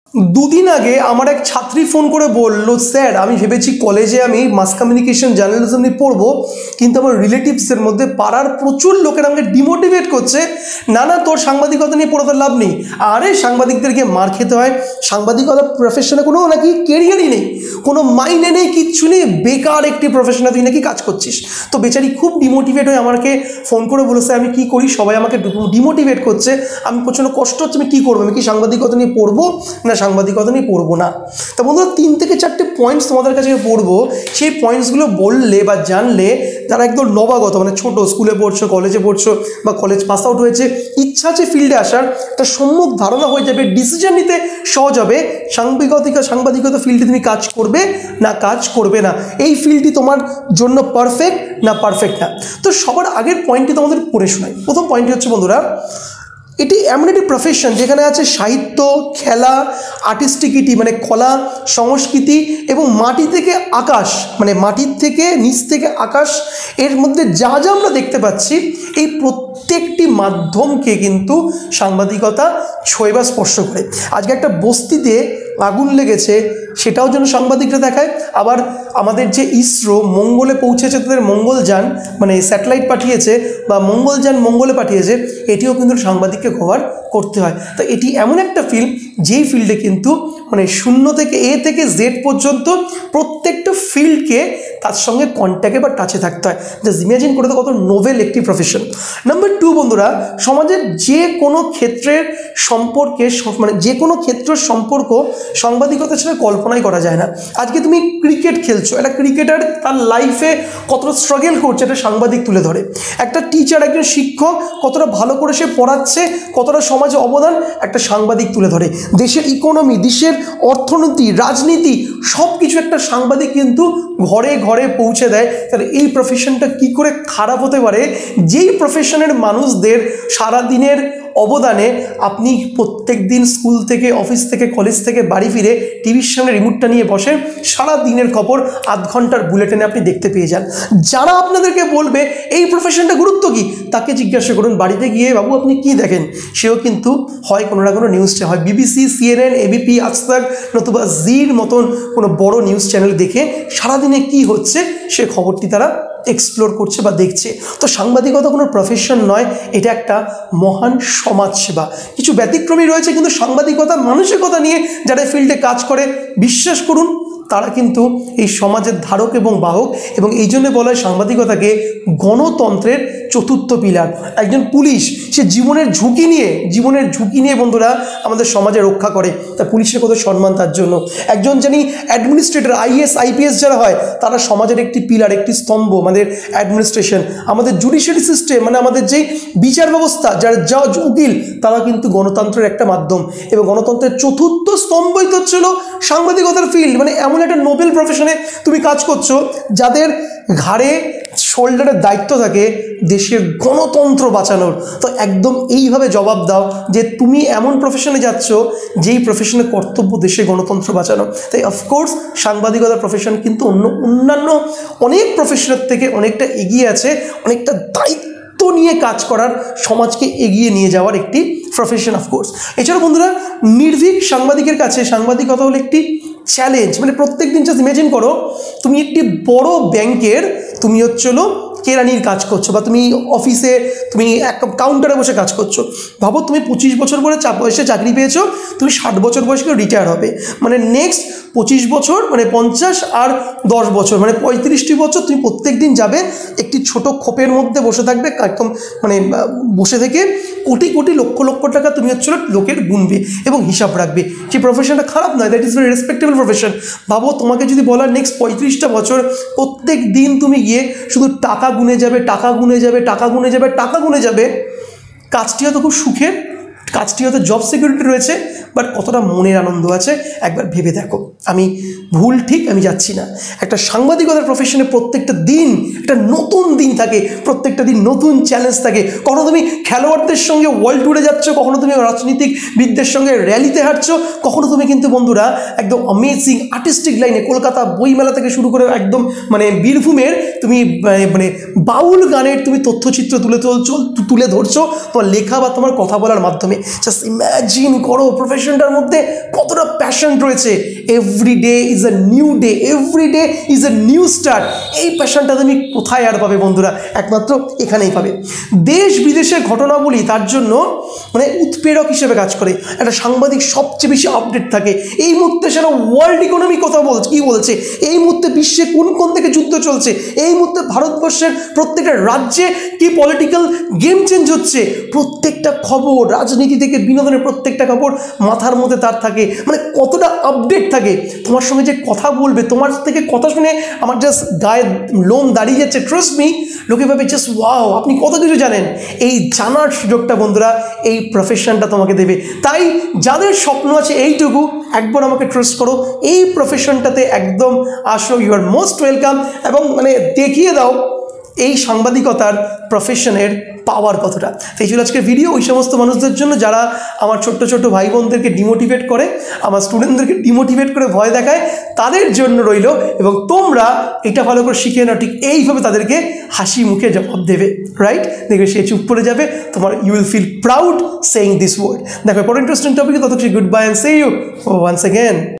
দুদিন আগে আমার এক ছাত্রী ফোন করে বলল, স্যার আমি ভেবেছি কলেজে আমি মাস কমিউনিকেশন জার্নালিজম নিয়ে পড়বো, কিন্তু আমার রিলেটিভসের মধ্যে পাড়ার প্রচুর লোকের আমাকে ডিমোটিভেট করছে, না না তোর সাংবাদিকতা নিয়ে পড়ে লাভ নেই। আরে সাংবাদিকদেরকে মার খেতে হয়, সাংবাদিকতা প্রফেশনে কোনো নাকি কেরিয়ারই নেই, কোনো মাইনে নেই, কিচ্ছু নেই, বেকার একটি প্রফেশনে তুই নাকি কাজ করছিস। তো বেচারি খুব ডিমোটিভেট হয়ে আমাকে ফোন করে বলেছে আমি কি করি, সবাই আমাকে ডিমোটিভেট করছে, আমি প্রচণ্ড কষ্ট হচ্ছে, আমি কী করবো, আমি কি সাংবাদিকতা নিয়ে পড়বো না সাংবাদিকতা নিয়ে পড়বো না। তো বন্ধুরা 3 থেকে 4টে পয়েন্টস তোমাদের কাছে পড়বো, সেই পয়েন্টসগুলো বললে বা জানলে যারা একদম নবাগত, মানে ছোটো স্কুলে পড়ছো, কলেজে পড়ছো বা কলেজ পাস আউট হয়েছে, ইচ্ছা আছে ফিল্ডে আসার, একটা সম্যক ধারণা হয়ে যাবে, ডিসিশন নিতে সহজ হবে সাংবাদিকতা ফিল্ডে তুমি কাজ করবে না কাজ করবে না, এই ফিল্ডটি তোমার জন্য পারফেক্ট না পারফেক্ট না। তো সবার আগের পয়েন্টটি তোমাদের পড়ে শোনাই। প্রথম পয়েন্টটি হচ্ছে বন্ধুরা, এটি এমন একটি প্রফেশন যেখানে আছে সাহিত্য, খেলা, আর্টিস্টিকিটি মানে কলা, সংস্কৃতি এবং মাটি থেকে আকাশ মানে মাটির থেকে নিচ থেকে আকাশ, এর মধ্যে যা যা আমরা দেখতে পাচ্ছি এই প্রত্যেকটি মাধ্যমকে কিন্তু সাংবাদিকতা ছোঁয় বা স্পর্শ করে। আজকে একটা বস্তিতে আগুন লেগেছে, সেটাও যেন সাংবাদিকরা দেখায়। আবার আমাদের যে ইসরো মঙ্গলে পৌঁছেছে, তাদের মঙ্গলযান মানে স্যাটেলাইট পাঠিয়েছে বা মঙ্গলযান মঙ্গলে পাঠিয়েছে, এটিও কিন্তু সাংবাদিককে কভার করতে হয়। তো এটি এমন একটা ফিল্ড যেই ফিল্ডে কিন্তু মানে 0 থেকে A থেকে Z পর্যন্ত প্রত্যেকটা ফিল্ডকে তার সঙ্গে কন্ট্যাক্টে বা টাচে থাকতে হয়। জাস্ট ইমাজিন করে তো কত নোবেল একটি প্রফেশন। নাম্বার 2 বন্ধুরা, সমাজের যে কোনো ক্ষেত্রের সম্পর্কে মানে যে কোনো ক্ষেত্রের সম্পর্ক সাংবাদিকতার সাথে কল্পনাই করা যায় না। আজকে তুমি ক্রিকেট খেলছো, একটা ক্রিকেটার তার লাইফে কতটা স্ট্রাগল করছে একটা সাংবাদিক তুলে ধরে। একটা টিচার, একজন শিক্ষক কতটা ভালো করে সে পড়াচ্ছে, কতটা সমাজে অবদান একটা সাংবাদিক তুলে ধরে। দেশের ইকোনমি, দেশের অর্থনীতি, রাজনীতি সব কিছু একটা সাংবাদিক কিন্তু ঘরে ঘরে পৌঁছে দেয়। তাহলে এই প্রফেশনটা কি করে খারাপ হতে পারে, যেই প্রফেশনের মানুষদের সারাদিনের অবদানে আপনি প্রত্যেক দিন স্কুল থেকে, অফিস থেকে, কলেজ থেকে বাড়ি ফিরে টিভির সামনে রিমোটটা নিয়ে বসে সারা দিনের খবর আধ ঘন্টার বুলেটিনে আপনি দেখতে পেয়ে যান। যারা আপনাদেরকে বলবে এই প্রফেশনটা গুরুত্ব কী, তাকে জিজ্ঞাসা করুন বাড়িতে গিয়ে, বাবু আপনি কি দেখেন, সেও কিন্তু হয় কোনো না কোনো নিউজটা, হয় BBC, CNN, ABP, আজ তাক নতুবা জির মতন কোনো বড় নিউজ চ্যানেল দেখে সারাদিনে কি হচ্ছে সে খবরটি তারা এক্সপ্লোর করছে বা দেখছে। তো সাংবাদিকতা কোনো প্রফেশন নয়, এটা একটা মহান সমাজসেবা। কিছু ব্যতিক্রমী রয়েছে, কিন্তু সাংবাদিকতা মানসিকতা নিয়ে যারা ফিল্ডে কাজ করে, বিশ্বাস করুন তারা কিন্তু এই সমাজের ধারক এবং বাহক। এবং এই জন্য বলা হয় সাংবাদিকতাকে গণতন্ত্রের চতুর্থ পিলার। একজন পুলিশ সে জীবনের ঝুঁকি নিয়ে বন্ধুরা আমাদের সমাজে রক্ষা করে, তা পুলিশের কত সম্মান তার জন্য। একজন জানি অ্যাডমিনিস্ট্রেটর, IAS IPS যারা হয়, তারা সমাজের একটি পিলার, একটি স্তম্ভ। আমাদের অ্যাডমিনিস্ট্রেশন, আমাদের জুডিশিয়ারি সিস্টেম মানে আমাদের যেই বিচার ব্যবস্থা, যারা জজ, উকিল, তারা কিন্তু গণতন্ত্রের একটা মাধ্যম। এবং গণতন্ত্রের চতুর্থ স্তম্ভই তো ছিল সাংবাদিকতার ফিল্ড। মানে এমন একটা নোবেল প্রফেশনে তুমি কাজ করছো, যাদের ঘাড়ে শোল্ডারের দায়িত্ব থাকে দেশের গণতন্ত্র বাঁচানোর। তো একদম এইভাবে জবাব দাও যে তুমি এমন প্রফেশনে যাচ্ছ যেই প্রফেশনের কর্তব্য দেশে গণতন্ত্র বাঁচানো। তাই অফকোর্স সাংবাদিকতার প্রফেশন কিন্তু অন্যান্য অনেক প্রফেশনের থেকে অনেকটা এগিয়ে আছে, অনেকটা দায়িত্ব নিয়ে কাজ করার, সমাজকে এগিয়ে নিয়ে যাওয়ার একটি প্রফেশন অফকোর্স। এছাড়াও বন্ধুরা, নির্ভীক সাংবাদিকের কাছে সাংবাদিকতা হলো একটি চ্যালেঞ্জ। মানে প্রত্যেক দিন জাস্ট ইমাজিন করো, তুমি একটি বড় ব্যাংকের তুমি হচ্ছিলো কেরানির কাজ করছো, বা তুমি অফিসে তুমি এক কাউন্টারে বসে কাজ করছো। ভাবো তুমি 25 বছর বয়সে চাকরি পেয়েছো, তুমি 60 বছর বয়সে রিটায়ার হবে, মানে নেক্সট 25 বছর মানে 50 আর 10 বছর মানে 35টি বছর তুমি প্রত্যেক দিন যাবে একটি ছোট খোপের মধ্যে বসে থাকবে, একদম মানে বসে থেকে কোটি কোটি লক্ষ লক্ষ টাকা তুমি হচ্ছিল লোকের গুনবে এবং হিসাব রাখবে। সেই প্রফেশনটা খারাপ নয়, that is very respectable profession. ভাবো তোমাকে যদি বলা নেক্সট 35টা বছর প্রত্যেক দিন তুমি গিয়ে শুধু টাকা গুনে যাবে, টাকা গুনে যাবে, টাকা গুনে যাবে, টাকা গুনে যাবে, কাজটি হয়তো খুব সুখের, কাজটি হয়তো জব সিকিউরিটি রয়েছে, বাট কতটা মনের আনন্দ আছে একবার ভেবে দেখো। আমি ভুল ঠিক আমি যাচ্ছি না। একটা সাংবাদিকতার প্রফেশনে প্রত্যেকটা দিন একটা নতুন দিন থাকে, প্রত্যেকটা দিন নতুন চ্যালেঞ্জ থাকে। কখনো তুমি খেলোয়াড়দের সঙ্গে ওয়ার্ল্ড ট্যুরে যাচ্ছ, কখনো তুমি রাজনীতিকবিদদের সঙ্গে র্যালিতে হাঁটছো, কখনো তুমি কিন্তু বন্ধুরা একদম অ্যামেজিং আর্টিস্টিক লাইনে কলকাতা বইমেলা থেকে শুরু করে একদম মানে বীরভূমের তুমি মানে বাউল গানের তুমি তথ্যচিত্র তুলে ধরছো তোমার লেখা বা তোমার কথা বলার মাধ্যমে। জাস্ট ইম্যাজিন করো প্রফেশনটার মধ্যে কতটা প্যাশন রয়েছে। Every day is a new day, every day is a new start. এই প্যাশনটা তুমি কোথায় আর পাবে বন্ধুরা? একমাত্র এখানেই পাবে। দেশ বিদেশের ঘটনাবলী তার জন্য মানে উৎপ্রেরক হিসেবে কাজ করে। একটা সাংবাদিক সবচেয়ে বেশি আপডেট থাকে। এই মুহূর্তে সেটা ওয়ার্ল্ড ইকোনমি কথা বলছে, কী বলছে, এই মুহূর্তে বিশ্বে কোন কোন থেকে যুদ্ধ চলছে, এই মুহূর্তে ভারতবর্ষের প্রত্যেকটা রাজ্যে কি পলিটিক্যাল গেম চেঞ্জ হচ্ছে, প্রত্যেকটা খবর, রাজনীতি থেকে বিনোদনের প্রত্যেকটা খবর মাথার মধ্যে তার থাকে। মানে কতটা আপডেট থাকে। তোমার সঙ্গে যে কথা বলবে, তোমার থেকে কথা শুনে আমার জাস্ট গায়ে লোম দাঁড়িয়ে যাচ্ছে। ট্রাস্ট মি, লোকে ভাবে জাস্ট ওয়াও আপনি কত কিছু জানেন। এই জানার সুযোগটা বন্ধুরা এই প্রফেশনটা তোমাকে দেবে। তাই যাদের স্বপ্ন আছে এইটুকু, একবার আমাকে ট্রাস্ট করো, এই প্রফেশনটাতে একদম আসো। You are most welcome. এবং মানে দেখিয়ে দাও এই সাংবাদিকতার প্রফেশনের পাওয়ার কতটা। এই ছিল আজকের ভিডিও ওই সমস্ত মানুষদের জন্য যারা আমার ছোট্ট ছোট্ট ভাই বোনদেরকে ডিমোটিভেট করে, আমার স্টুডেন্টদেরকে ডিমোটিভেট করে ভয় দেখায়, তাদের জন্য রইল। এবং তোমরা এটা ভালো করে শিখে নাও, ঠিক এইভাবে তাদেরকে হাসি মুখে জবাব দেবে, রাইট? দেখবে সে চুপ করে যাবে, তোমার you will feel proud saying this word. দেখো পরে ইন্টারেস্টিং টপিকে, ততক্ষণ good bye and see you once again.